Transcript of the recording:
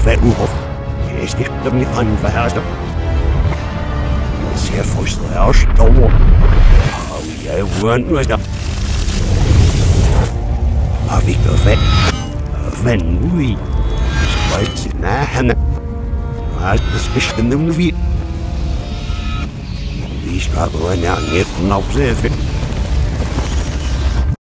færdighof. Jeg stifter mit anfærster. Jeg ser frustreret over. Og jeg er uandret. Og vi gør fat. Vand ud. Sprøjt til nærhænde. Og alt det spidste nu vi. Vi skal gå nærmere efter nok, så er fedt.